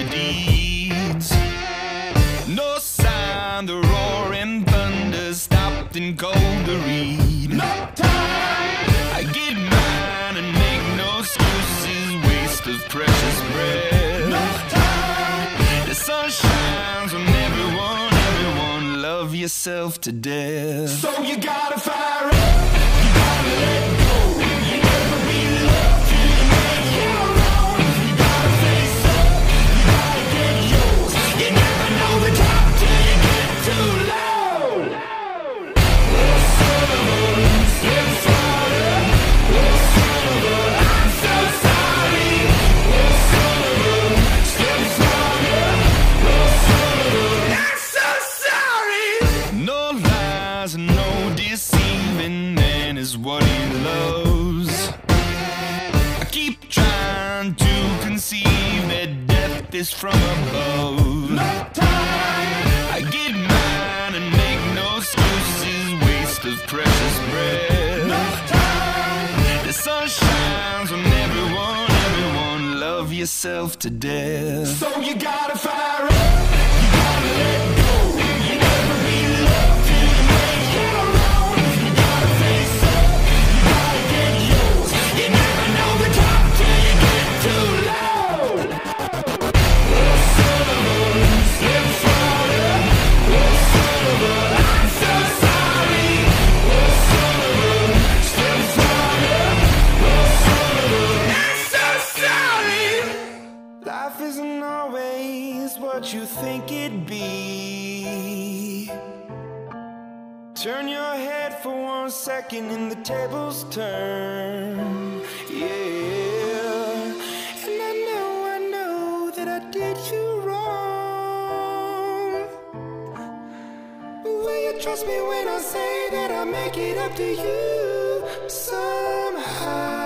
your deeds. No sign the roaring thunder stopped and cold to read. No time. I get mine and make no excuses, waste of precious breath. No time. The sun shines on everyone, love yourself to death. So you gotta fire up, you gotta let go. You never be loved till you make your own. You gotta face up, you gotta get yours. You never know the top till you get too low. Oh, son of a stepfather. Oh, son of a, I'm so sorry. Oh, son of a stepfather. Oh, son of a, I'm so sorry. No lies and no deceiving, man is what he loves. I keep trying to conceive that death is from above. No time. I get mine and make no excuses, waste of precious breath. No time. The sun shines on everyone, love yourself to death. So you gotta fire up, you gotta let go. You never be loved till you make your own. You gotta face up, you gotta get yours. You never know the top till you get too low. Oh, son of a stepfather. Oh, son of a, I'm so sorry. Oh, son of a stepfather. Oh, son of a, I'm so sorry. Life isn't always what you think it'd be. Turn your head for 1 second and the tables turn. Yeah. And I know that I did you wrong. But will you trust me when I say that I'll make it up to you somehow?